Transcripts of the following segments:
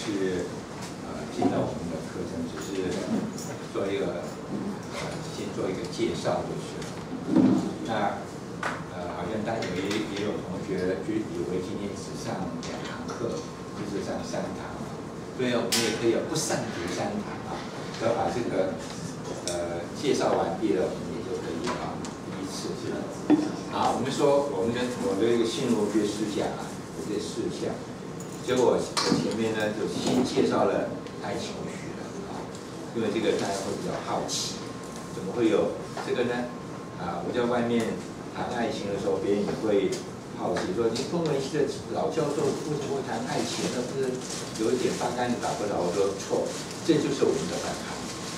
是进到我们的课程，只是做一个先做一个介绍就是了。那好像也有同学就以为今天只上2堂课，就是上3堂啊，所以我们也可以不上读3堂啊，要把这个介绍完毕了，我们也就可以第一次是。好，我们说我的一个信入学思想啊，有些事项，结果我前面呢就先介绍了爱情学啊，因为这个大家会比较好奇，怎么会有这个呢？我在外面谈爱情的时候，别人也会好奇说，你中文系的老教授为什么会谈爱情？那不是有一点八竿子打不着？我说错，这就是我们的本行。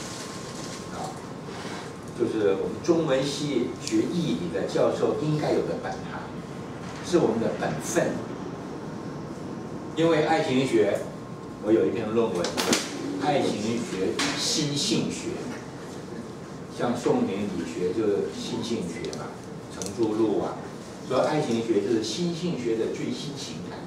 就是我们中文系学义理的教授应该有的本行，是我们的本分。因为爱情学，我有一篇论文，爱情学心性学，像宋明理学就是心性学嘛，程朱路啊，说爱情学就是心性学的最新形态。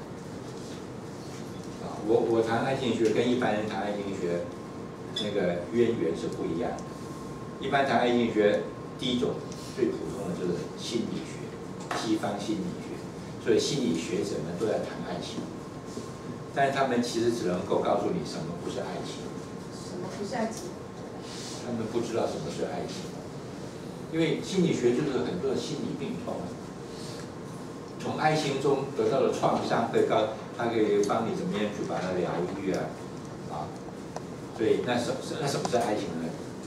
我谈爱情学跟一般人谈爱情学那个渊源是不一样的。一般谈爱情学，第一种最普通的就是心理学，西方心理学，所以心理学者们都在谈爱情，但是他们其实只能够告诉你什么不是爱情。 什么不是爱情？ 他们不知道什么是爱情，因为心理学就是很多的心理病痛，从爱情中得到的创伤它可以帮你怎么样去把它疗愈啊，所以那什么是爱情呢？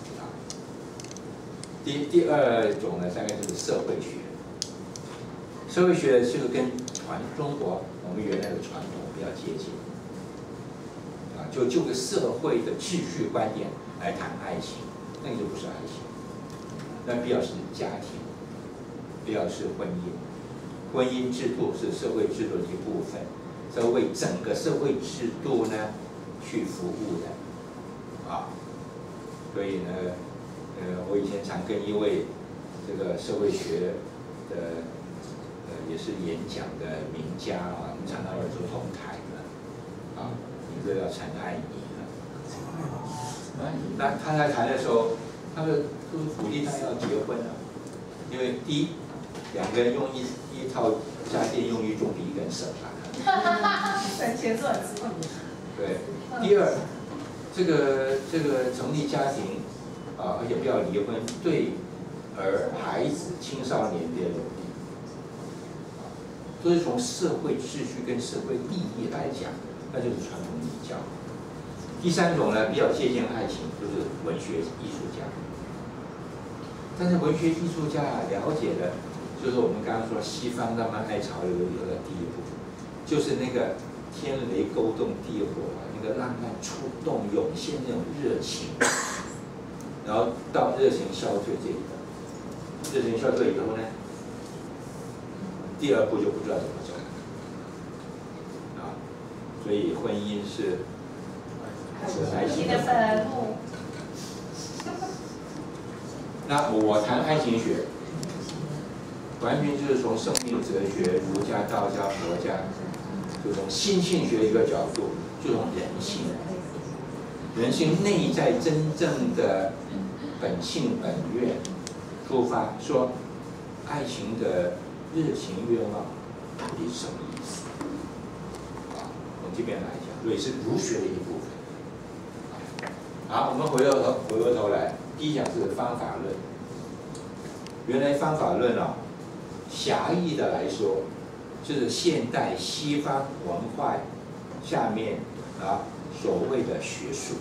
第二种呢，大概就是社会学。社会学就是跟中国我们原来的传统比较接近，就个社会的秩序观念来谈爱情，那个就不是爱情，那必要是家庭，必要是婚姻，婚姻制度是社会制度的一部分，是为整个社会制度呢去服务的，所以呢。我以前常跟一位这个社会学的也是演讲的名家啊，常常有时候同台的你这叫陈爱妮那他在谈的时候，他们都鼓励他要结婚啊，因为第一，2个人用一套家电用具总比1个人省啊。 省钱是很实用。 对，第二，这个成立家庭。而且不要离婚，对孩子、青少年的有利，都是从社会秩序跟社会利益来讲，那就是传统礼教。第3种呢，比较接近爱情，就是文学艺术家。但是文学艺术家了解的，就是我们刚刚说西方他们爱潮流的第一步，就是那个天雷勾动地火，那个浪漫触动涌现那种热情。然后到热情消退这一步，热情消退以后呢，第2步就不知道怎么走了，所以婚姻是爱情的坟墓。那我谈爱情学，完全就是从生命哲学、儒家、道家、佛家，就从心性学一个角度，就从人性内在真正的本性本愿出发，说爱情的热情愿望到底是什么意思？从这边来讲，也是儒学的一部分。好，我们回过头来，第一讲是方法论。原来方法论狭义的来说，就是现代西方文化下面所谓的学术，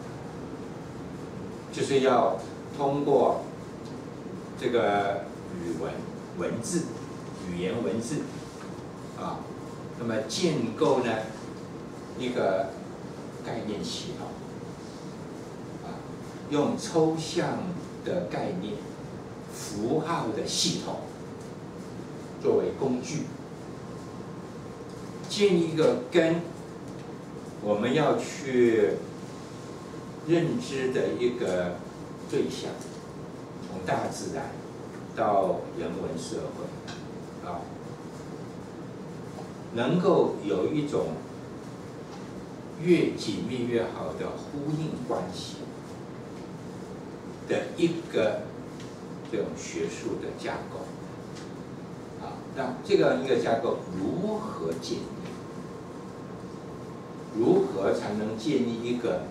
就是要通过这个语言文字那么建构呢一个概念系统用抽象的概念、符号的系统作为工具，建立一个跟我们要去认知的一个对象，从大自然到人文社会能够有一种越紧密越好的呼应关系的一个这种学术的架构。那这样一个架构如何建立？如何才能建立一个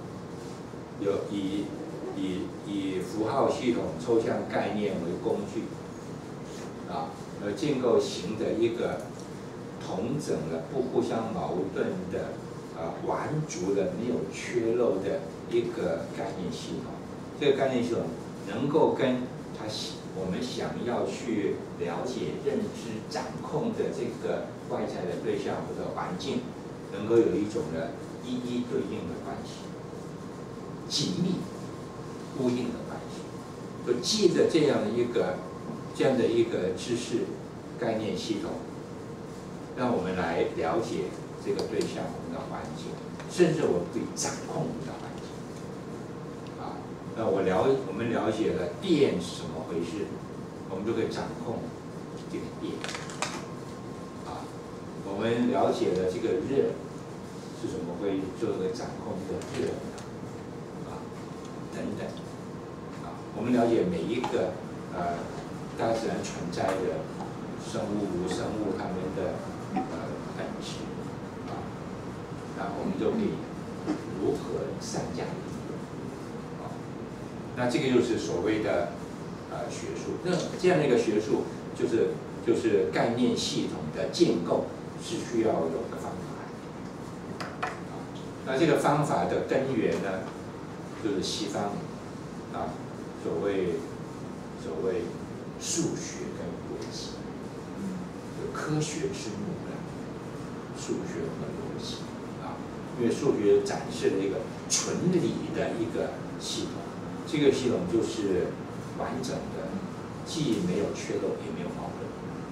以符号系统、抽象概念为工具而建构型的一个统整了、不互相矛盾的完足的、没有缺漏的一个概念系统？这个概念系统能够跟我们想要去了解、认知、掌控的这个外在的对象或者环境，能够有一种的一一对应的关系，紧密呼应的关系。就借着这样的一个知识概念系统，让我们来了解这个对象、我们的环境，甚至我们可以掌控我们的环境。那我们了解了电是怎么回事，我们就可以掌控这个电。我们了解了这个热是怎么会做一个掌控这个热等等。我们了解每一个大自然存在的生物、无生物它们的本质那我们就可以如何善加利用。那这个就是所谓的学术。那这样的一个学术，就是概念系统的建构是需要有个方法。那这个方法的根源呢，就是西方所谓数学跟逻辑，科学之母的数学和逻辑因为数学展示了一个纯理的一个系统。这个系统就是完整的，既没有缺漏，也没有矛盾。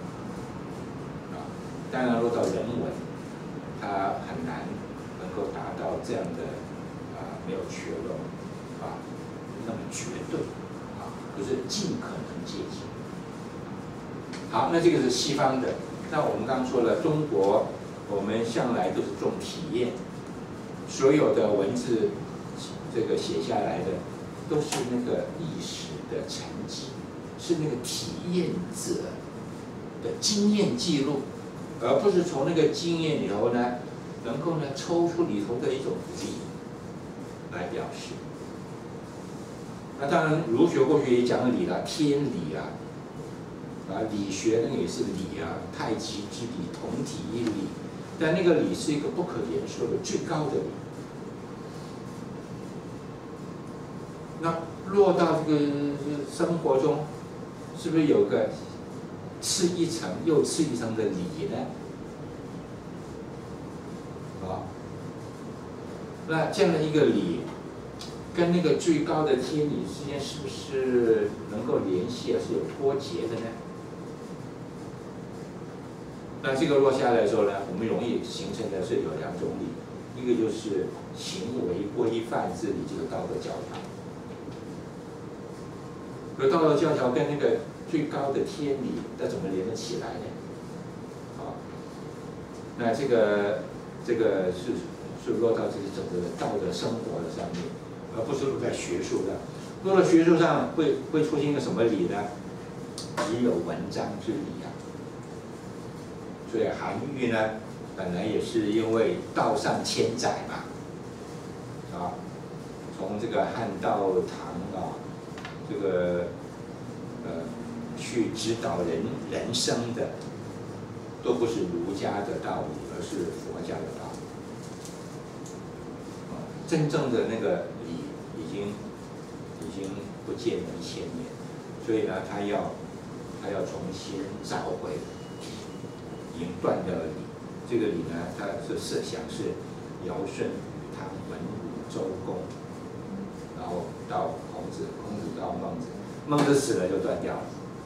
当然，落到人文，它很难能够达到这样的没有缺漏那么绝对就是尽可能接近。好，那这个是西方的。那我们刚刚说了，中国我们向来都是重体验，所有的文字这个写下来的。都是那个历史的沉积，是那个体验者的经验记录，而不是从那个经验里头呢，能够呢抽出里头的一种理来表示。那当然，儒学过去也讲理了，天理理学那个也是理太极之理，同体一理，但那个理是一个不可言说的最高的理。那落到这个生活中，是不是有个次一层又次一层的理呢？那这样的一个理，跟那个最高的天理之间是不是能够联系是有脱节的呢？那这个落下来的时候呢，我们容易形成的是有两种理，一个就是行为规范之理，就是道德教条。而道德教条跟那个最高的天理，那怎么连得起来呢？那这个是落到这个整个的道德生活的上面，而不是落在学术上。落到学术上会出现一个什么理呢？只有文章之理所以韩愈呢，本来也是因为道上千载嘛，从这个汉道唐这个去指导人生的，都不是儒家的道理，而是佛家的道理。真正的那个理已经不见了1000年，所以呢，他要重新找回已经断掉的理。这个理呢，他是设想是尧舜禹汤文武周公，然后到孔子到孟子，孟子死了就断掉了。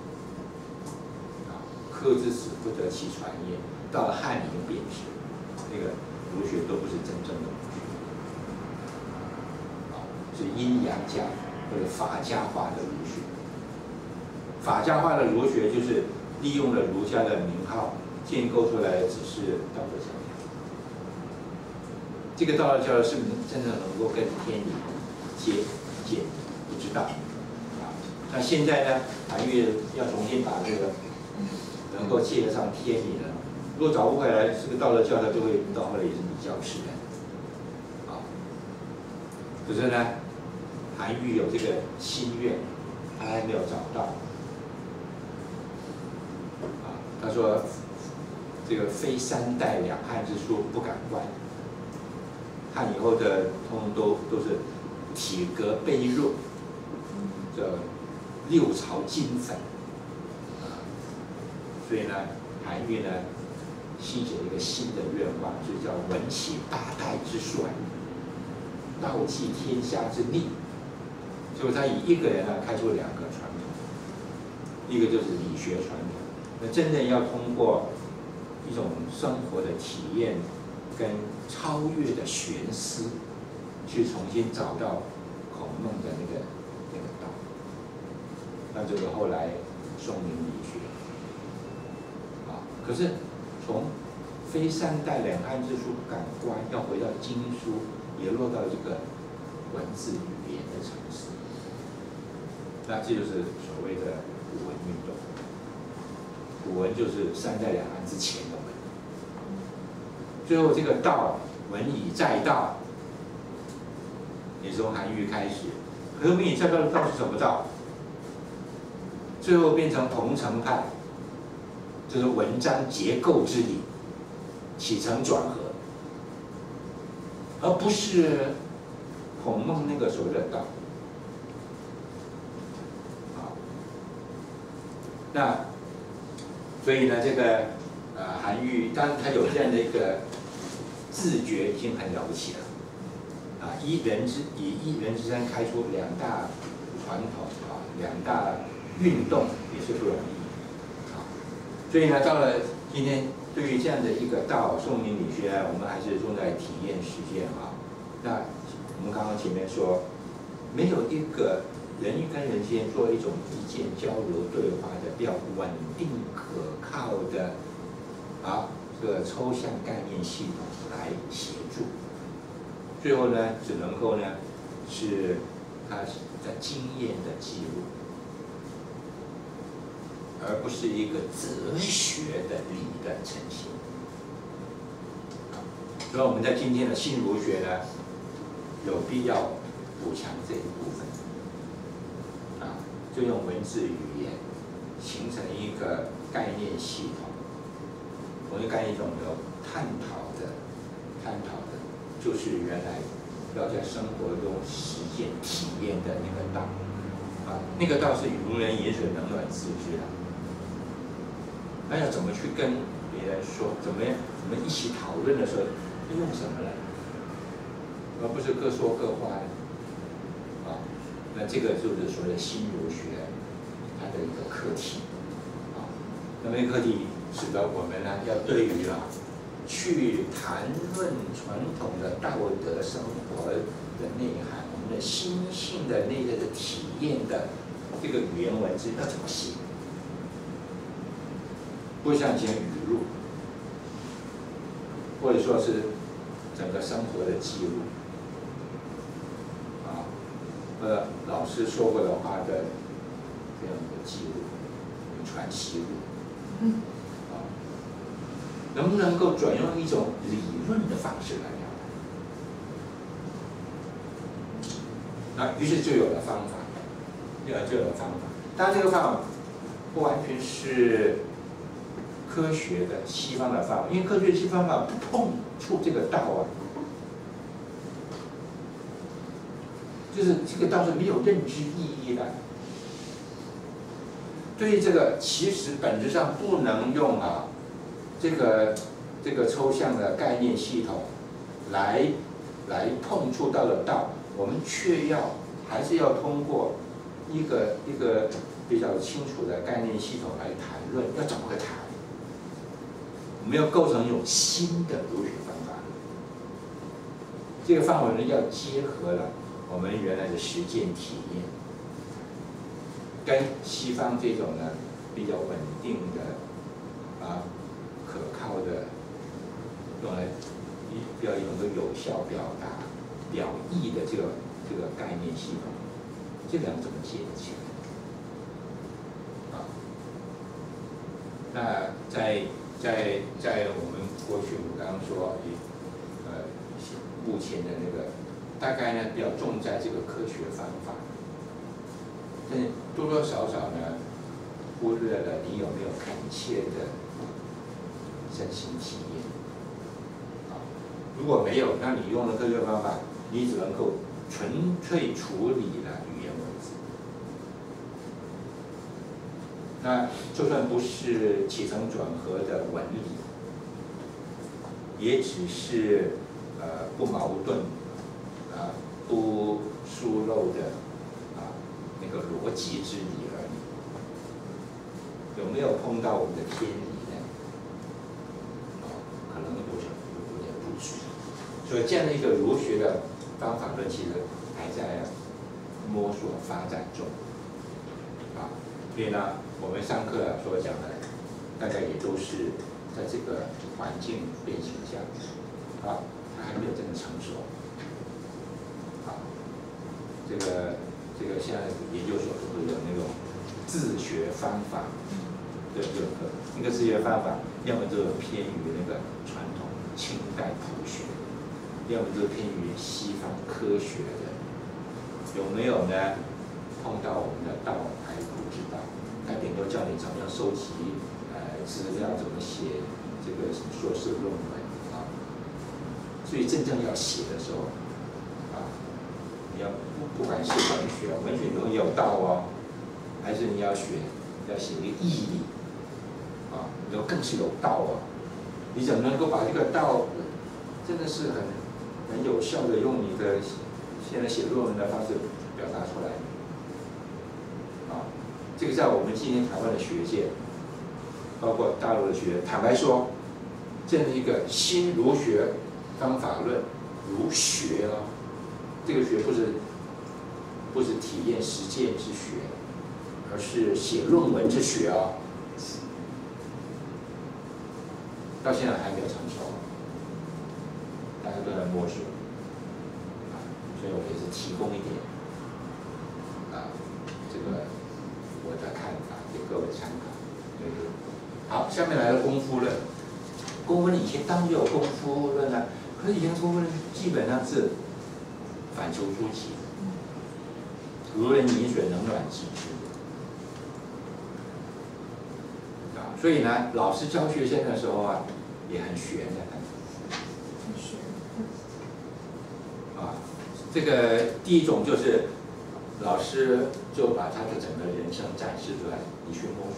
科之死不得其传也，到了汉已经贬值，那个儒学都不是真正的儒学，是阴阳家或者法家化的儒学。法家化的儒学就是利用了儒家的名号，建构出来的只是道德教条， 这个道教是不是真的能够跟天理接见？不知道啊。那现在呢，韩愈要重新把这个能够接得上天理了。如果找不回来，这个道教他就会到后来也是理教式的啊。可是呢，韩愈有这个心愿，他还没有找到啊。他说：“这个非三代两汉之书不敢观。”汉以后的通通都是体格卑弱，这六朝金粉啊。所以呢，韩愈呢心写一个新的愿望，就叫闻起八代之衰，道济天下之逆。结果他以一个人呢开出2个传统，一个就是理学传统，那真正要通过一种生活的体验跟超越的玄思，去重新找到孔孟的那个道。那这个后来宋明理学啊，可是从非三代两汉之书不敢观，要回到经书，也落到这个文字语言的层次。那这就是所谓的古文运动。古文就是三代两汉之前的文。最后这个道，文以载道，也是从韩愈开始。可是文以载道的道是什么道？最后变成桐城派，就是文章结构之理，起承转合，而不是孔孟那个所谓的道。好，那所以呢，这个韩愈，当然他有这样的一个自觉，已经很了不起了。啊，以一人之身开出2大传统啊，2大运动也是不容易啊。所以呢，到了今天，对于这样的一个道宋明理学呢，我们还是重在体验实践啊。那我们刚刚前面说，没有一个人跟人之间做一种意见交流对话的比较稳定可靠的这个抽象概念系统来协助。最后呢，只能够呢是他的经验的记录，而不是一个哲学的理的呈现。所以我们在今天的新儒学呢，有必要补强这一部分，就用文字语言形成一个概念系统。我们概念系统有探讨的，就是原来要在生活中实践体验的那个道，那个道是如人饮水，冷暖自知的。那要怎么去跟别人说？怎么一起讨论的时候，用什么呢？而不是各说各话的。那这个就是所谓的新儒学它的一个课题。那么课题使得我们呢，要对于去谈论传统的道德生活的内涵，我们的心性的那个的体验的这个语言文字要怎么写？不像以前语录，或者说是整个生活的记录，老师说过的话的这样的记录、传习录，能不能够转用一种理论的方式来聊？于是就有了方法，当然这个方法不完全是科学的西方的方法，因为科学西方法不碰触这个道就是这个道是没有认知意义的。对于这个，其实本质上不能用这个抽象的概念系统来碰触到的道，我们却还是要通过一个比较清楚的概念系统来谈论，要怎么个谈？我们要构成一种新的儒学方法。这个范围呢，要结合了我们原来的实践体验，跟西方这种呢比较稳定的可靠的用来要有一个有效表达、表意的这个概念系统，这两怎么结合起来？啊，那在我们过去，我刚刚说，目前的那个大概呢比较重在这个科学方法，但是多多少少呢忽略了你有没有恳切的身心体验。啊，如果没有，那你用了科学方法，你只能够纯粹处理了语言文字。那就算不是起承转合的文理，也只是不矛盾不疏漏的那个逻辑之理而已。有没有碰到我们的偏离呢？可能有点不足。所以这样的一个儒学的方法论，其实还在摸索发展中。所以呢，我们上课所讲的，大概也都是在这个环境变形下，它还没有真的成熟。这个现在研究所都会有那种自学方法的这个，一个自学方法，要么就偏于那个传统清代朴学，要么就偏于西方科学的，有没有呢？碰到我们的道还不知道，他顶多叫你怎么样收集资料，怎么写这个什么硕士论文所以真正要写的时候你要不管是文学中也有道还是你要写一个义理你要更是有道你怎么能够把这个道真的是很有效的用你的现在写论文的方式表达出来？这个在我们今天台湾的学界，包括大陆的学界，坦白说，这样的一个新儒学方法论，儒学这个学不是体验实践之学，而是写论文之学到现在还没有成熟，大家都在摸索所以我也是提供一点这个我的看法给各位参考。好，下面来了功夫论。功夫论以前当然有功夫论可是以前功夫论基本上是反求诸己，如人饮水，冷暖自知所以呢，老师教学生的时候也很玄的。这个第一种就是老师就把他的整个人生展示出来，你去摸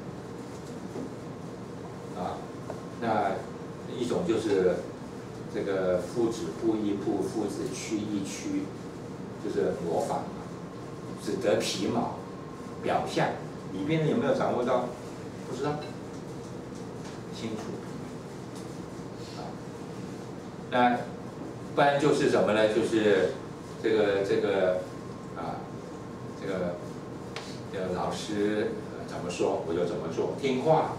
索那一种就是这个父子不一不，父子趋一趋，就是模仿只得皮毛表象，里边有没有掌握到？不知道，清楚那不然就是什么呢？就是这个老师怎么说我就怎么做，听话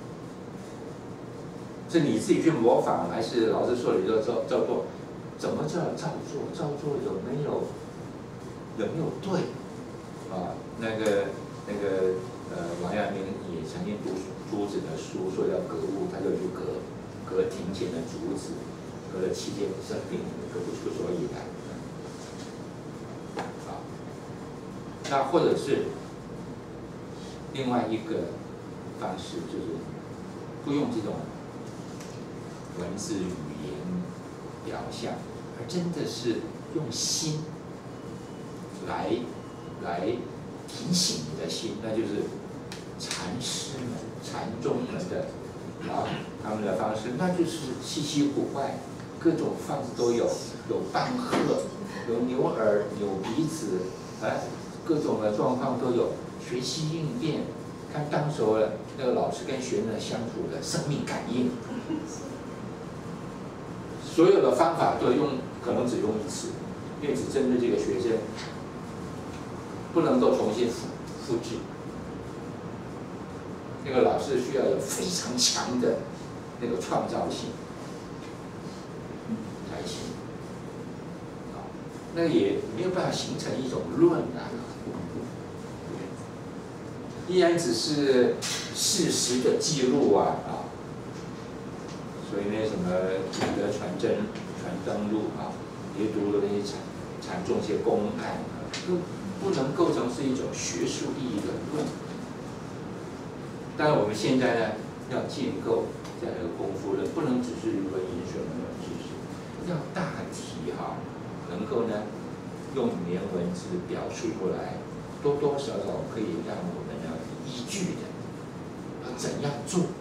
是你自己去模仿，还是老师说你就照做？怎么叫照做？照做有没有对？王阳明也曾经读朱子的书，说要格物，他就去格庭前的竹子，格了7天生病，格不出所以来。那或者是另外一个方式，就是不用这种文字语言表象，而真的是用心来提醒你的心，那就是禅师们、禅宗们的他们的方式，那就是稀奇古怪，各种方式都有，有棒喝，有牛耳、扭鼻子，各种的状况都有，学习应变，看当时候那个老师跟学生相处的生命感应，所有的方法都可能只用一次，因为只针对这个学生，不能够重新复制。那个老师需要有非常强的那个创造性， 那个也没有办法形成一种论啊，依然只是事实的记录啊。所以那什么景德传灯录啊，也读了那些禅宗一些公案啊，都不能构成是一种学术意义的论。当然我们现在呢，要建构这样的功夫论，不能只是论引水论知识，要大体能够呢用语言文字表述过来，多多少少可以让我们依据的，怎样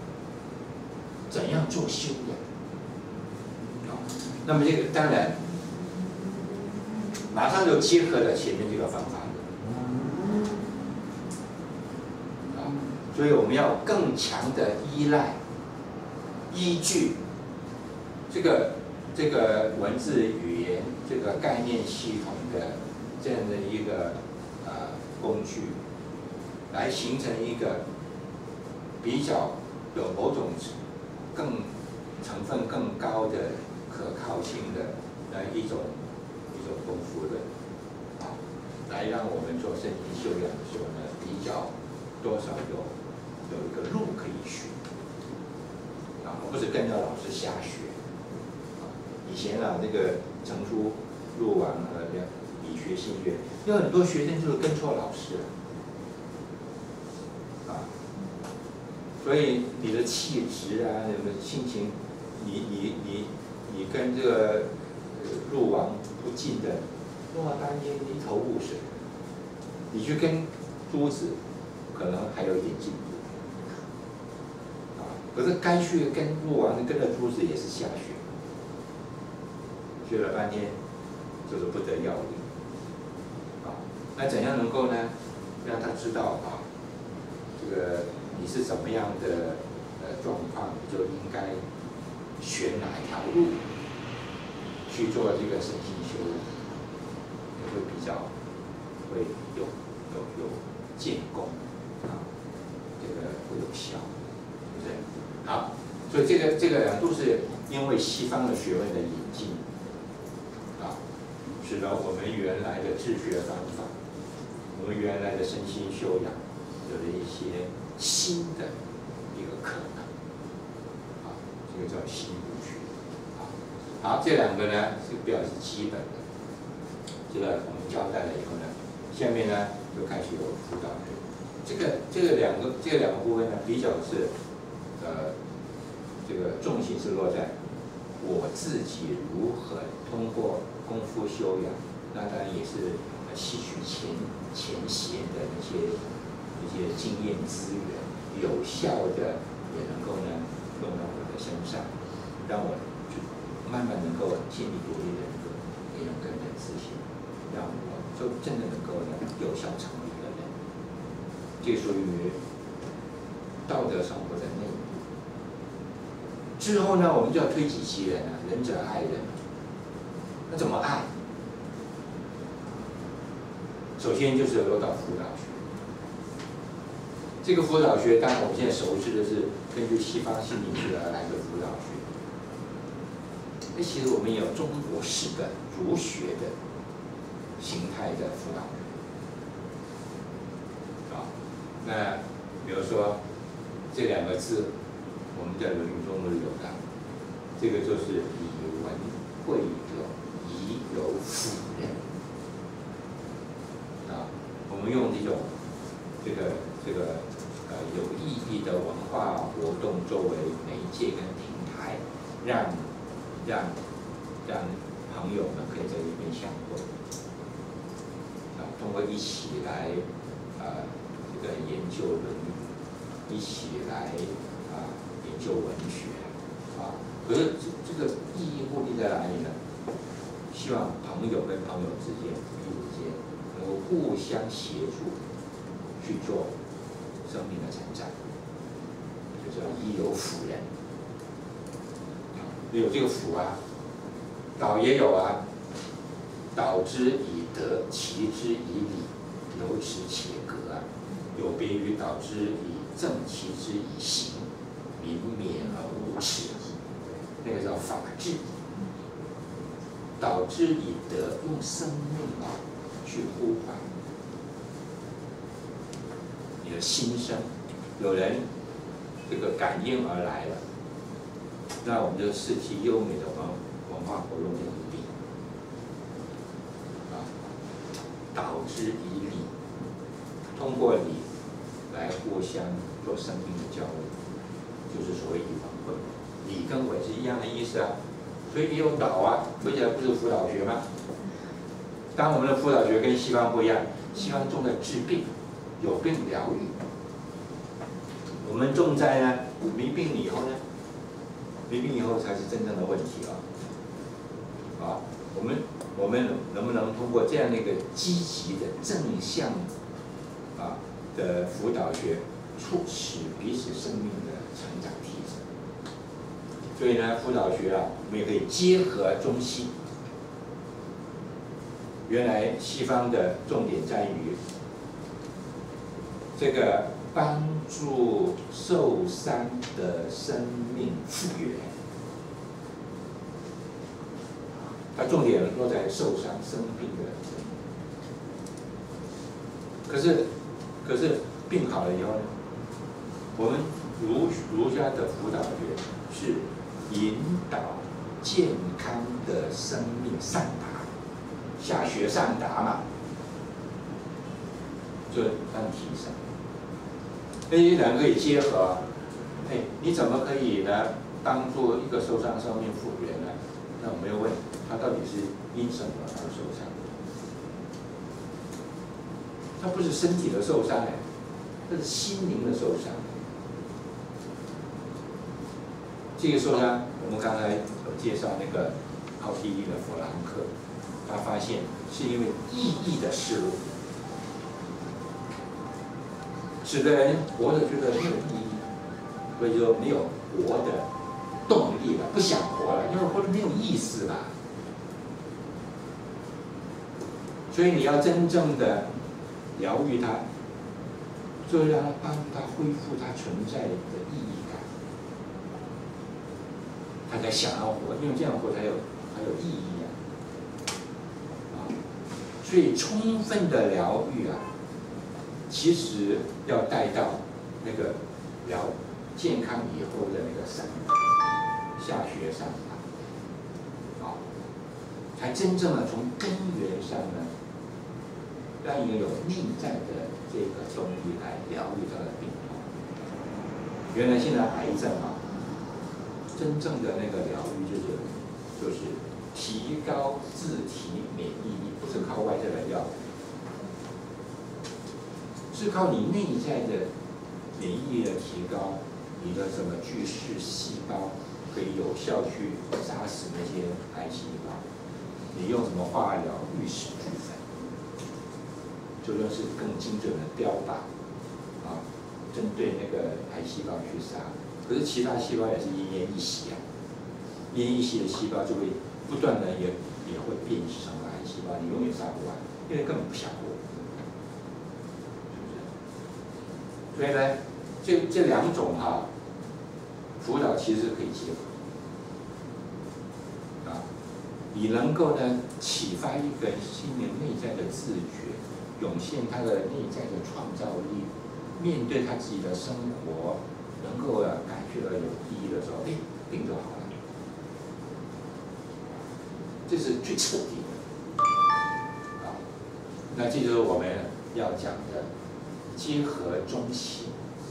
做修养。那么这个当然马上就结合了前面这个方法所以我们要更强的依据这个文字语言这个概念系统的这样的一个工具，来形成一个比较有某种成分更高的可靠性的一种功夫论来让我们做身心修养的时候呢，比较多少有一个路可以学不是跟着老师瞎学以前那个成书入王理学心学，有很多学生就是跟错老师所以你的气质啊，你的心情，你跟这个入王不进的，弄了半天一头雾水。你去跟朱子，可能还有一点进步可是该去跟入王跟着朱子也是瞎学，学了半天就是不得要领那怎样能够呢，让他知道这个你是怎么样的状况，你就应该选哪一条路去做这个身心修养，也会比较会有建功这个会有效，对不对？好，所以这个都是因为西方的学问的引进使得我们原来的治学方法，我们原来的身心修养有了一些新的一个可能这个叫新儒学好，这两个呢是比较是基本的，这个我们交代了以后呢，下面呢就开始有辅导学。这个两个部分呢，比较是这个重心是落在我自己如何通过功夫修养，那当然也是吸取前贤的那些经验资源，有效的也能够呢用到我的身上，让我慢慢能够心理独立的人格，也能更人自信，让我就真的能够呢有效成为一个人。这属于道德生活的内部。之后呢，我们就要推己及人仁者爱人。那怎么爱？首先就是落到辅导学。这个辅导学，当然我们现在熟知的是根据西方心理学而来的辅导学。其实我们也有中国式的儒学的形态的辅导学。那比如说这两个字，我们在《论语》中都有的，这个就是以文会友，以柔辅人。我们用这种有意义的文化活动作为媒介跟平台，让朋友们可以在这边相会，通过一起来这个研究《论语》，一起来研究文学可是这个意义目的在哪里呢？希望朋友跟朋友之间、彼此间能够互相协助去做生命的成长，就叫以柔辅人。有这个辅导也有导之以德，齐之以礼，由此且格有别于导之以正，齐之以刑，民免而无耻。那个叫法治。 导致你得用生命去呼唤你的心声。有人这个感应而来了，那我们就视其优美的文化活动就是礼导之以礼，通过礼来互相做生命的交流，就是所谓以文会。礼跟文是一样的意思啊，所以也有导啊，而且不是辅导学吗？当然我们的辅导学跟西方不一样，西方重在治病，有病疗愈。我们重在呢，没病以后呢，没病以后才是真正的问题啊！我们能不能通过这样的一个积极的正向的辅导学，促使彼此生命的成长提升？所以呢，辅导学我们也可以结合中西。原来西方的重点在于这个帮助受伤的生命复原，它重点落在受伤生病的生命。可是病好了以后呢，我们儒家的辅导学是引导健康的生命上达，下学上达嘛，就让提升。那这两个可以结合，你怎么可以呢帮助一个受伤生命复原呢？那我们要问他到底是因什么而受伤？他不是身体的受伤这是心灵的受伤。这个受伤，我们刚才有介绍那个奥地利的弗兰克，他发现是因为意义的失落。使得人活着觉得没有意义，所以就没有活的动力了，不想活了，因为活得没有意思了。所以你要真正的疗愈他，就让他帮助他恢复他存在的意义感，他才想要活，因为这样活才有意义所以充分的疗愈其实要带到那个健康以后的那个下学上达，才真正的从根源上呢，让一个有内在的这个动力来疗愈他的病痛。原来现在癌症真正的那个疗愈就是提高自体免疫力，不是靠外在的药。是靠你内在的免疫力的提高，你的什么巨噬细胞可以有效去杀死那些癌细胞。你用什么化疗玉石俱焚，就说是更精准的标靶针对那个癌细胞去杀。可是其他细胞也是奄奄一息奄奄一息的细胞就会不断的也会变成癌细胞，你永远杀不完，因为根本不想活。所以呢，这两种辅导其实是可以结合你能够呢启发一个心灵内在的自觉，涌现他的内在的创造力，面对他自己的生活，能够感觉到有意义的时候，病就好了。这是最彻底的那这就是我们要讲的。结合中西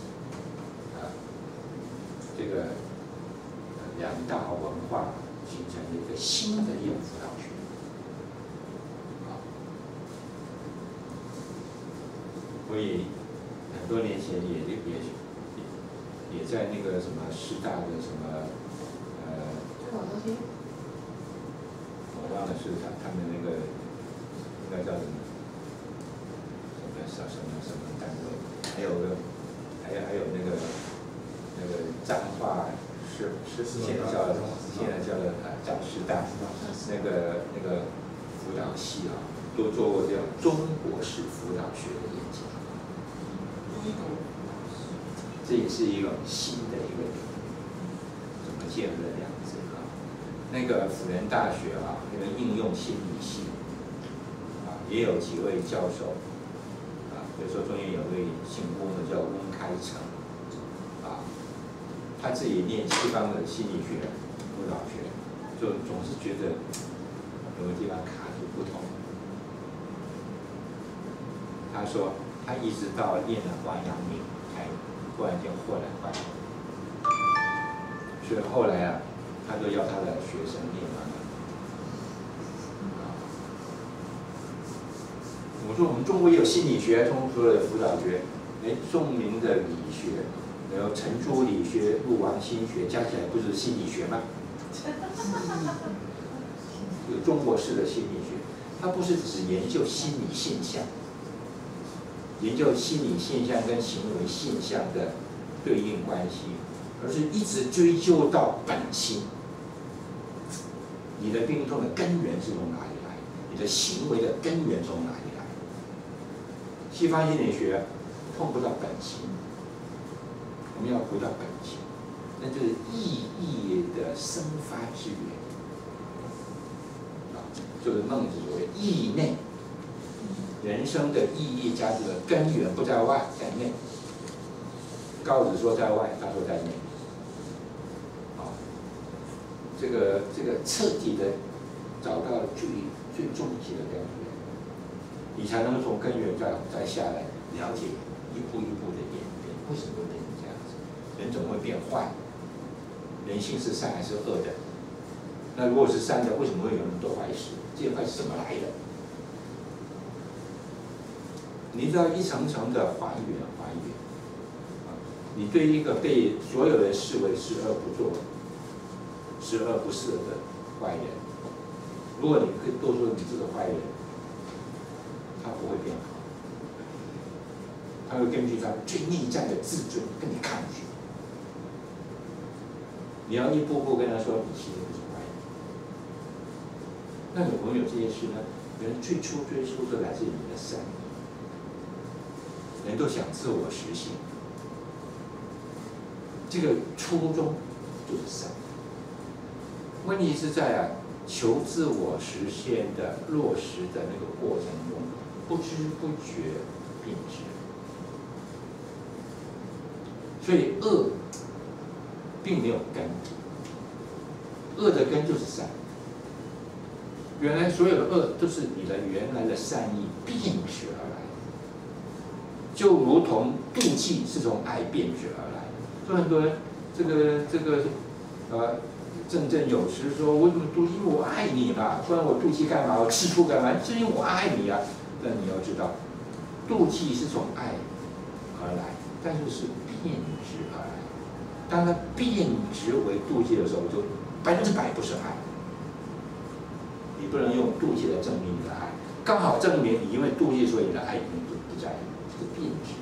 这个两大文化形成一个新的一种辅导学所以很多年前也在那个什么师大的什么我忘了是他们那个应该叫什么？什么单位，还有那个彰化现在叫的彰师大，那个辅导系都做过这样中国式辅导学的研究，这也是一种新的一个怎么结合两者那个辅仁大学啊，那个应用心理系啊，也有几位教授啊，比如说中间有位姓翁的叫翁开成啊，他自己念西方的心理学、辅导学，就总是觉得有个地方卡住不同。他说他一直到念了王阳明，才忽然间豁然开朗。所以后来啊，他都要他的学生念王阳明。我说我们中国也有心理学，中国的辅导学，宋明的理学，然后程朱理学、陆王心学，加起来不是心理学吗？有中国式的心理学，它不是只研究心理现象，研究心理现象跟行为现象的对应关系，而是一直追究到本心。你的病痛的根源是从哪里来？你的行为的根源从哪里来？西方心理学碰不到本心，我们要回到本心，那就是意义的生发之源。就是孟子所谓“意内”，人生的意义价值的根源不在外，在内。高子说在外，他说在内。这个彻底的找到最终极的根源，你才能从根源再下来了解一步一步的演变，为什么会变成这样子？人怎么会变坏？人性是善还是恶的？那如果是善的，为什么会有那么多坏事？这些坏事怎么来的？你知道一层层的还原，你对一个被所有人视为十恶不作、十恶不赦的坏人，如果你可以多说你这个坏人，他不会变好，他会根据他最内在的自尊跟你抗拒。你要一步步跟他说，你其实不是坏人。那有没有这些事呢？人最初都来自于你的善意，人都想自我实现，这个初衷就是善。问题是在求自我实现的落实的那个过程中，不知不觉变质。所以恶并没有根，恶的根就是善。原来所有的恶都是你的原来的善意变质而来，就如同妒忌是从爱变质而来。所以很多人振振有词说：“我怎么妒忌？因为我爱你嘛，不然我妒忌干嘛？我吃醋干嘛？是因为我爱你啊。”但你要知道，妒忌是从爱而来，但是是变质而来。当它变质为妒忌的时候，就100%不是爱。你不能用妒忌来证明你的爱，刚好证明你因为妒忌，所以你的爱已经不在了，这个变质。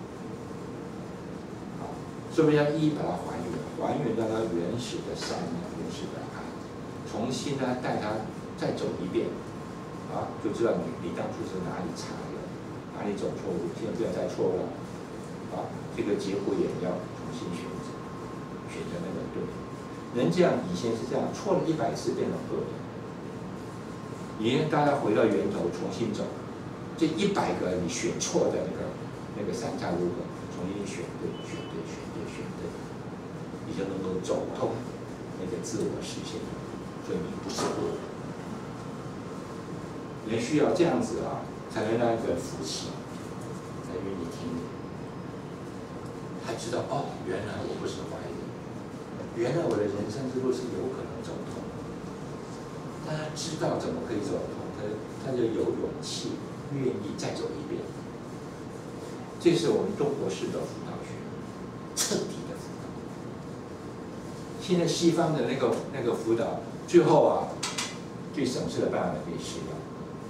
好，所以我们要一一把它还原到它原始的善良、原始的爱，重新呢带它再走一遍，就知道你当初是哪里差了，哪里走错路，现在不要再错了，这个节骨眼要重新选择那个对。人这样以前是这样，错了100次变成恶的。你让大家回到源头，重新走，这100个你选错的那个三岔路口，重新选对，你就能够走通那个自我实现。所以你不是恶。人需要这样子才能让一个人服气，才愿意听。他知道原来我不是坏人，原来我的人生之路是有可能走通。但他知道怎么可以走通，他就有勇气，愿意再走一遍。这是我们中国式的辅导学，彻底的辅导。现在西方的那个辅导，最后最省事的办法可以吃药，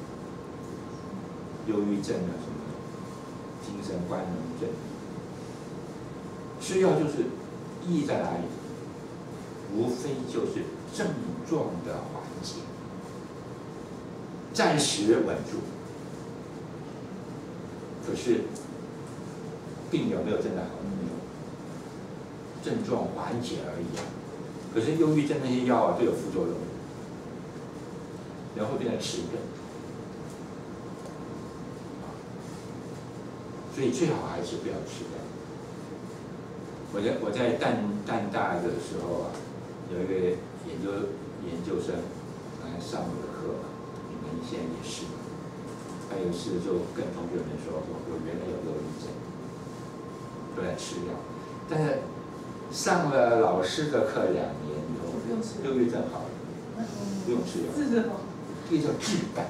忧郁症什么的，精神官能症，吃药就是意义在哪里？无非就是症状的缓解，暂时稳住。可是病有没有真的好？没有，症状缓解而已可是忧郁症那些药都有副作用。 人会变得迟钝。所以最好还是不要吃掉。我在淡大的时候啊，有一个研究生来上我的课，你们现在也是。他有一次就跟同学们说，我原来有忧郁症，都在吃药，但是上了老师的课2年以后，忧郁症好了，不用吃药，这个叫治本。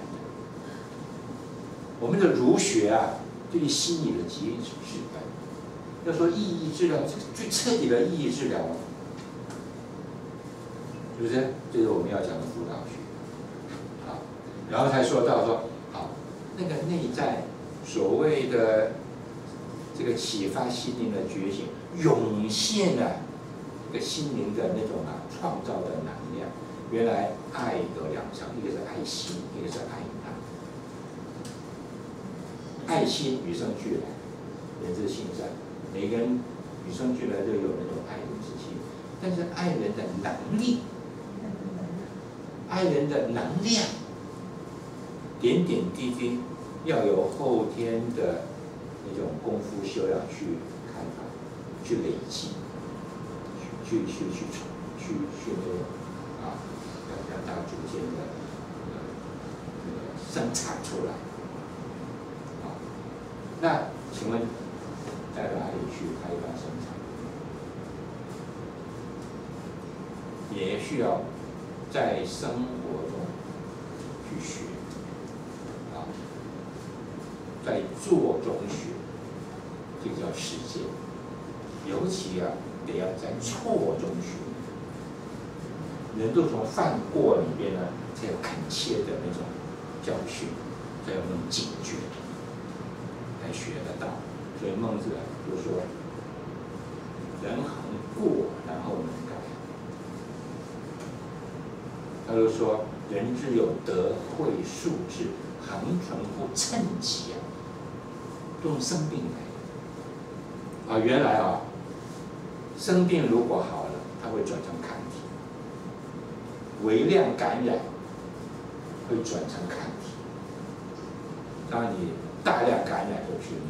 我们的儒学啊，对于心理的疾病是治本。要说意义治疗，最彻底的意义治疗，是不是？这是我们要讲的辅导学。好，然后才说到说，好，那个内在所谓的这个启发心灵的觉醒，涌现了这个心灵的那种创造的能量。原来爱有2层，一个是爱心，一个是爱能。爱心与生俱来，源自性善。每个人与生俱来都有那种爱人之心，但是爱人的能力、爱人的能量，点点滴滴要有后天的那种功夫修养去开发、去累积、去那种让它逐渐的生产出来。那请问在哪里去开发生产？也需要在生活中去学，在做中学，这个叫实践。尤其得要在错中学。人都从犯过里边呢，才有恳切的那种教训，才有那种警觉。才学得到，所以孟子就说：“人恒过，然后能改。”他就说：“人之有德慧术智，恒存乎称己啊，都用生病来的。原来生病如果好了，它会转成抗体；微量感染会转成抗体。当然你。”大量感染都致命，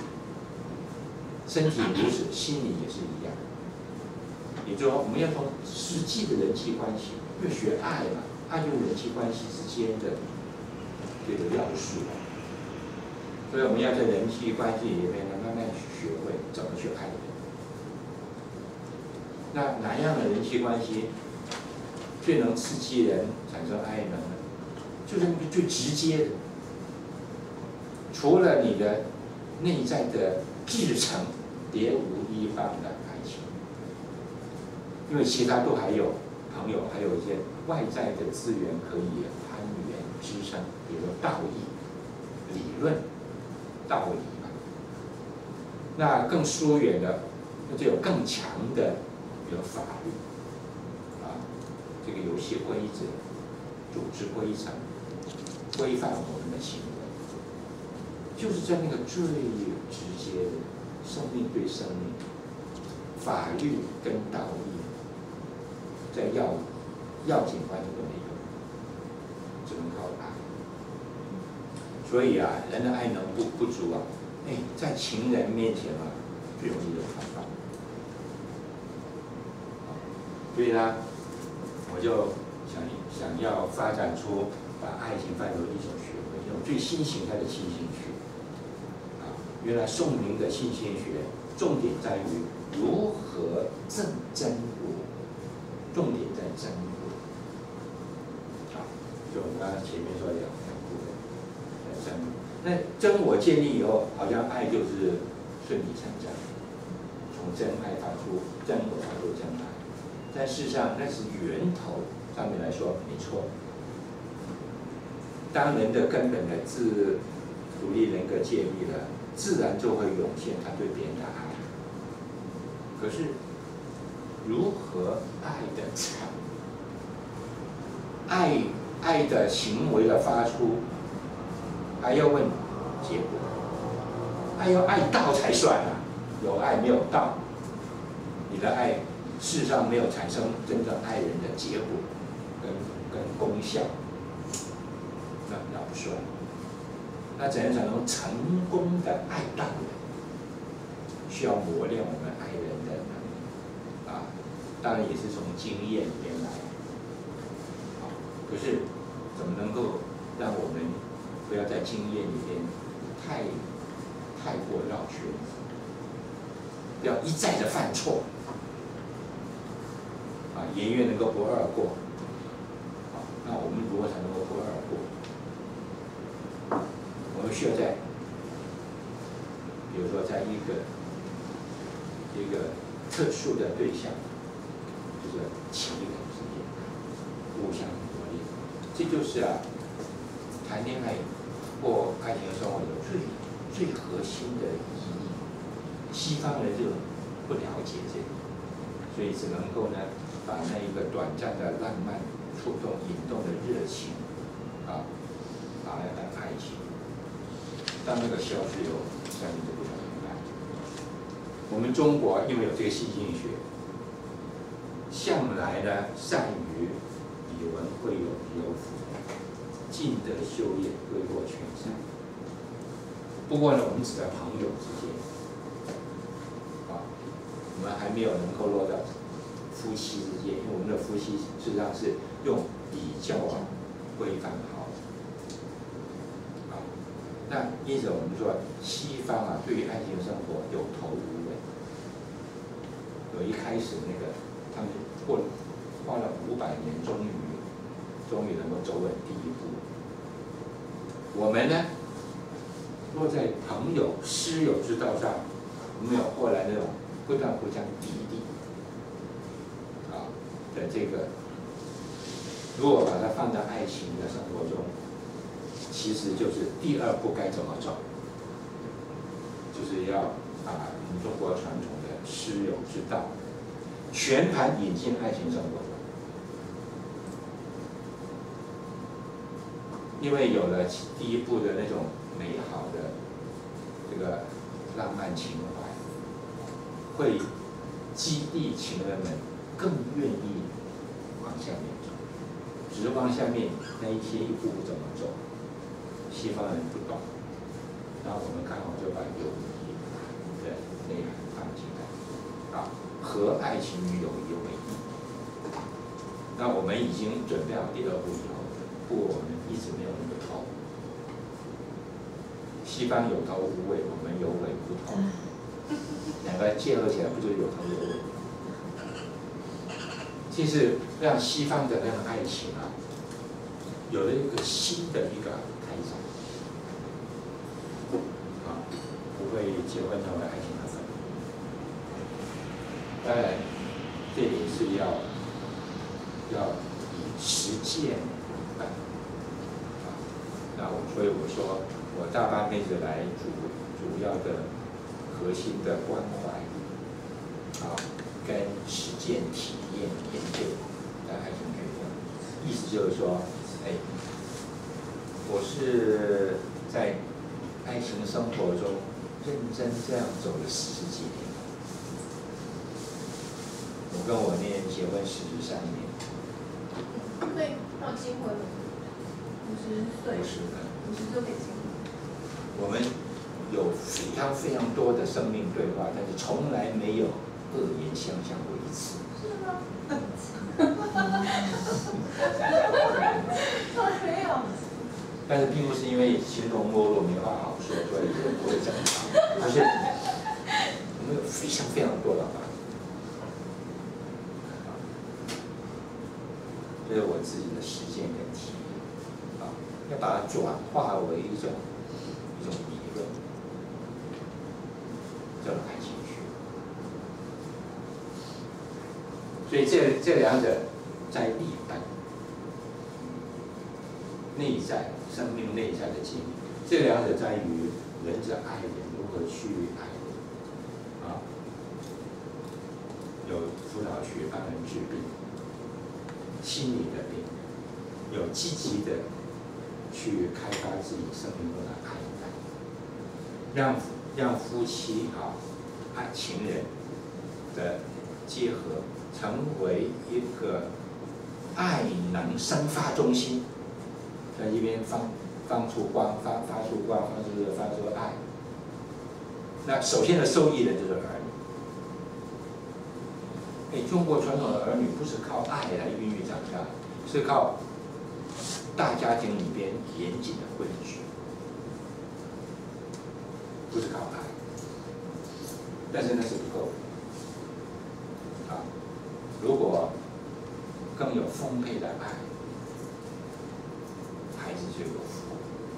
身体如此，心理也是一样。也就是说，我们要从实际的人际关系，要学爱嘛，爱就是人际关系之间的这个要素。所以我们要在人际关系里面呢，慢慢去学会怎么去爱人。那哪样的人际关系最能刺激人产生爱呢？就是那个最直接的。除了你的内在的至诚，别无一方的爱情，因为其他都还有朋友，还有一些外在的资源可以攀援支撑，比如说道义、理论、道理嘛。那更疏远的，那就有更强的，比如法律这个游戏规则、组织规则、规范我们的行为。就是在那个最直接的生命对生命，法律跟道义，在要紧关头都没有，只能靠爱。所以人的爱能不足在情人面前最容易有反抗。所以呢，我就想要发展出把爱情范畴一种学会，一种最新形态的新兴学。原来宋明的性心学重点在于如何证真我，重点在真我。就我们刚刚前面说两部分，真我。那真我建立以后，好像爱就是顺理成章，从真爱发出真我，发出真爱。但事实上，那是源头上面来说没错。当人的根本的自独立人格建立了，自然就会涌现他对别人的爱。可是，如何爱的长？爱的行为的发出，还要问结果。爱要爱到才算有爱没有到，你的爱事实上没有产生真正爱人的结果跟功效。 不算。那怎样才能成功的爱到人？需要磨练我们爱人的能力啊，当然也是从经验里面来。啊，可是怎么能够让我们不要在经验里面太过绕圈子，不要一再的犯错，啊，颜悦能够不二过，啊，那我们如何才能够不二过？我们需要在，比如说在一个特殊的对象，就是情人之间互相磨练，这就是谈恋爱或爱情生活的最核心的意义。西方人就不了解这个，所以只能够呢，把那一个短暂的浪漫、触动、引动的热情，把它当爱情。当那个消失以后，下面就不能明白。我们中国因为有这个戏剧学，向来呢善于以文会友，以柔服人，尽德修业，归过全善。不过呢，我们只在朋友之间，我们还没有能够落到夫妻之间，因为我们的夫妻事实上是用礼教规范好的。那因此我们说，西方对于爱情生活有头无尾。有一开始那个，他们花了500年，终于能够走稳第一步。我们呢，落在朋友、师友之道上，没有后来那种不断互相砥砺的这个，如果把它放在爱情的生活中，其实就是第2步该怎么走，就是要把我们中国传统的师友之道全盘引进爱情生活中。因为有了第1步的那种美好的这个浪漫情怀，会激励情人们更愿意往下面走。只是往下面那一步步怎么走，西方人不懂，那我们刚好就把友谊的内涵放进来，合爱情与友谊为一。那我们已经准备好第2步以后，不过我们一直没有那个头。西方有头无尾，我们有尾无头，两个结合起来不就是有头有尾？其实让西方的那种爱情有了一个新的一个开展，不会结婚成为爱情的坟。当然，这也是要以实践办。那所以我说，我大半辈子来主要的核心的关怀，跟实践体验研究的爱情学校，意思就是说，我是在爱情生活中认真这样走了40几年。我跟我那人结婚43年。 对，到结婚了，50岁。50就可以结婚。 我们有非常多的生命对话，但是从来没有恶言相向过一次。 是吗？没有。 但是并不是因为形容没落没话好说，所以就不会争吵，而是我们有非常多的话。这是我自己的实践跟体验，要把它转化为一种理论，叫做爱情学。所以这2者在立本、内在生命内在的经历，这2者在于人之爱人如何去爱人，有辅导学帮人治病。心理的病，有积极的去开发自己生命中的爱，让夫妻情人的结合成为一个爱能生发中心，在一边放出光，发出光，发出爱。那首先的受益人就是儿女。中国传统的儿女不是靠爱来孕育长大，是靠大家庭里边严谨的规矩，不是靠爱。但是那是不够的。如果更有丰沛的爱，孩子就有福。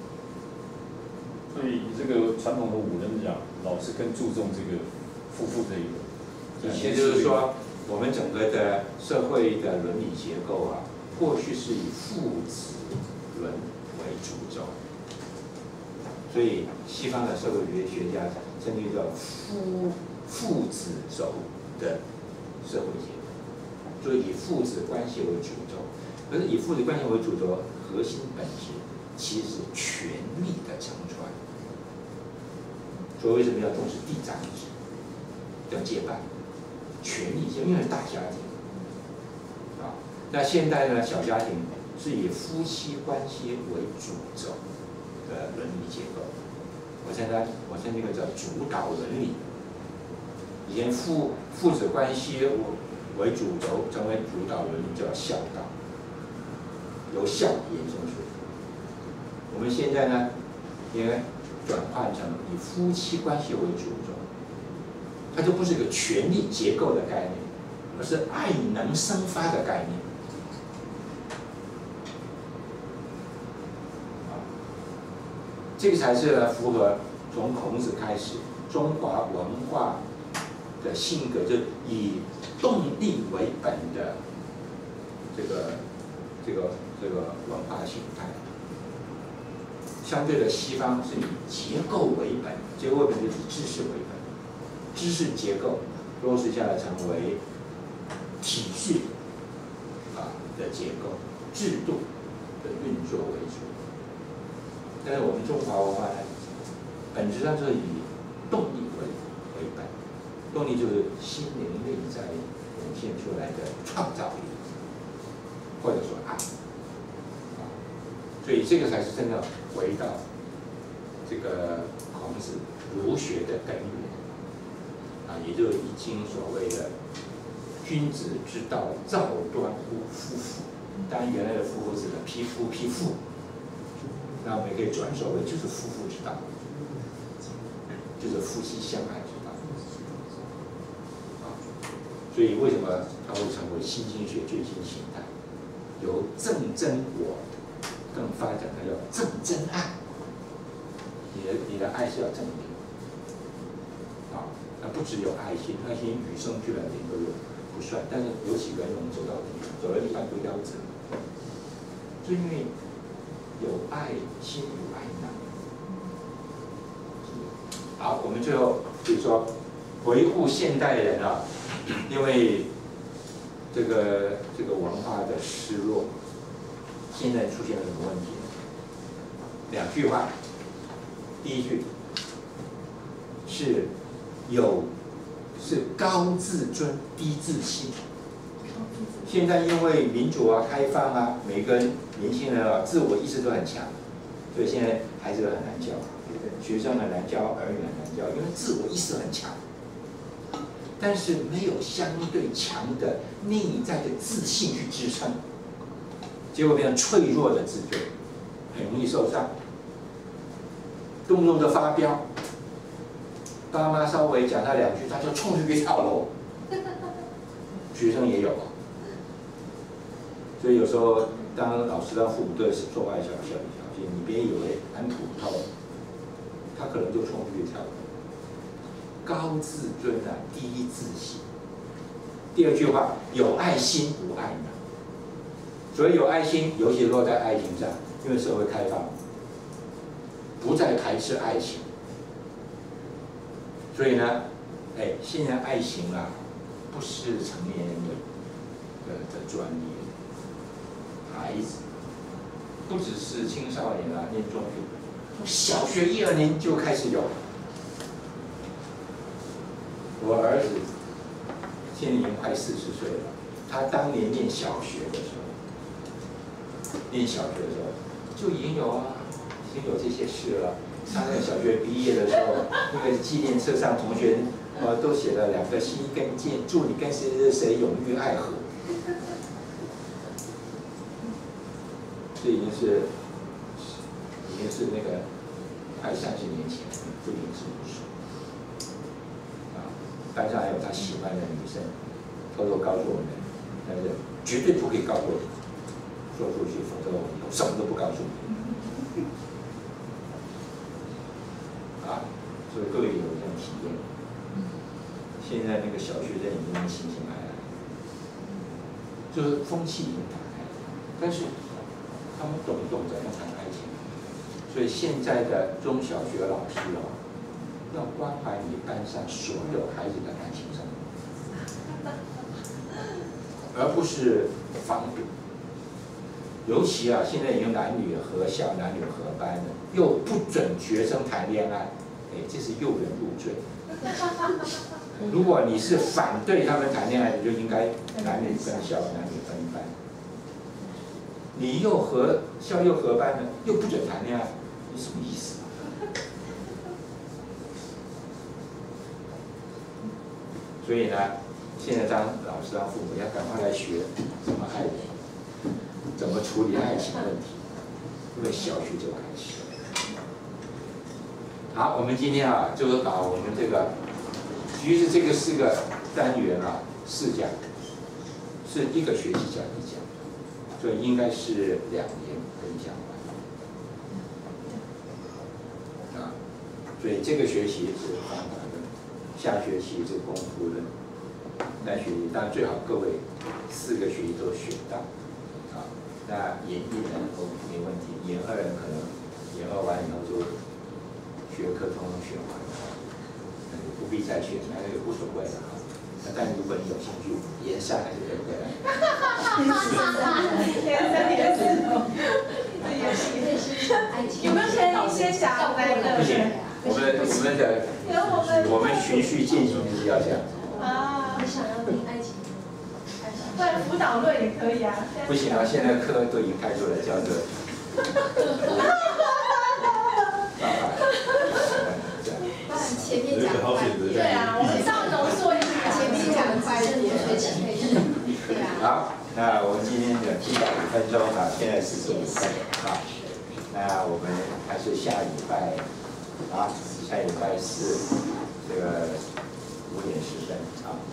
所以以这个传统的武人讲，老师更注重这个夫妇这一个。 也就是说，我们整个的社会的伦理结构啊，过去是以父子伦为主轴，所以西方的社会学家称之叫父子轴的社会结构，所以以父子关系为主轴。可是以父子关系为主轴，核心本质其实是权力的承传。所以为什么要重视嫡长子的接班？权力因为是大家庭那现代呢，小家庭是以夫妻关系为主轴的伦理结构。我称这个叫主导伦理。以前父子关系为主轴，成为主导伦理叫孝道，由孝衍生出。我们现在呢，也转换成以夫妻关系为主轴，它就不是一个权力结构的概念，而是爱能生发的概念。这个才是符合从孔子开始中华文化的性格，就是以动力为本的这个文化形态。相对的，西方是以结构为本，结构为本就是以知识为本，知识结构落实下来成为体制的结构、制度的运作为主。但是我们中华文化呢，本质上就是以动力为本，动力就是心灵内在涌现出来的创造力，或者说爱。所以这个才是真的回到这个孔子儒学的根源也就是《易经》所谓的“君子之道，造端乎夫妇”。当然，原来的夫妇指的匹夫匹妇。那我们也可以转手为就是夫妇之道，就是夫妻相爱之道。所以为什么它会成为新经学最新形态？由正真我更发展的要正真爱。你的爱是要正面那不只有爱心，爱心与生俱来的都有不算，但是有几个人能走到底，走到一半不夭折，就因为有爱心有爱能。好，我们最后就是说回顾现代人因为这个文化的失落，现在出现了什么问题呢？2句话，第一句是高自尊低自信。现在因为民主开放每个人年轻人自我意识都很强，所以现在孩子很难教，学生很难教，儿女很难教，因为自我意识很强，但是没有相对强的内在的自信去支撑，结果变成脆弱的自尊，很容易受伤，动不动就发飙，爸妈稍微讲他2句，他就冲出去跳楼，学生也有所以有时候当老师当父母都是说话小心，你别以为很普通，他可能就冲出去跳楼。高自尊低自信。第2句话，有爱心无爱能。所以有爱心，尤其落在爱情上，因为社会开放，不再排斥爱情。所以呢，现在爱情不是成年人的专利。孩子不只是青少年念中学，小学1、2年就开始有。我儿子现在已经快40岁了，他当年念小学的时候就已经有已经有这些事了。他在小学毕业的时候，那个纪念册上同学都写了2个心一根箭，祝你跟谁谁谁永浴爱河。这已经是那个快30年前，不仅是50。班上还有他喜欢的女生，偷偷告诉我们，但是绝对不可以告诉我说出去，否则我以后什么都不告诉你。所以各位有这种体验。现在那个小学生已经醒醒来了，就是风气已经打开了，但是他们懂不懂怎么谈爱情？所以现在的中小学老师要关怀你班上所有孩子的感情生活，而不是防堵。尤其现在已经男女合校、男女合班了，又不准学生谈恋爱，这是诱人入罪。如果你是反对他们谈恋爱的，就应该男女分校、男女分班。你又合校又合班了，又不准谈恋爱，你什么意思？所以呢，现在当老师、当父母要赶快来学怎么爱人，怎么处理爱情问题，因为小学就开始了。好，我们今天就是把我们这个，其实这个4个单元4讲，是1个学期讲1讲，所以应该是2年可以讲完。所以这个学期是方法论，下学期是功夫论，那学期当然最好各位4个学期都学到。那研1人都没问题，研2人可能研2完以后就学科通通学完了，那就不必再学，那个无所谓了哈。但如果你有兴趣，研3还是可以回来。 有没有先讲那个？ 不行，我们循序渐进就是要这样。 你想要听爱情？ 不然辅导论也可以啊。 不行啊，现在课都已经开出来，叫做。 前面讲快，对啊，我们上浓缩一下，前面讲快一点，学期可以。对啊。 好，那我们今天的700分钟现在45分那我们还是下礼拜下礼拜4这个5点10分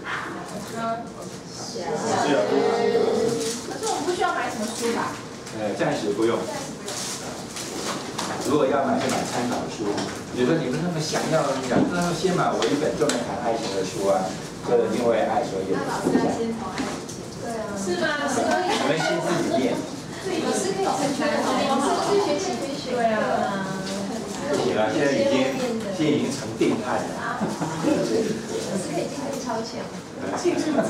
可是我们不需要买什么书吧？ 暂时不用。如果要买就买参考书，比如说你们那么想要，那先买我一本专门谈爱情的书就是因为爱所以。 那老师要先从爱情。对啊。 是吗？ 你们先自己念。 老师可以成全我们这学期可以选。 对啊。 不行了，现在已经成定案了。 老师可以进步超前。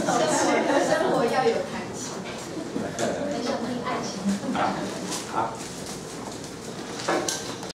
生活要有弹性。很想听爱情。 好。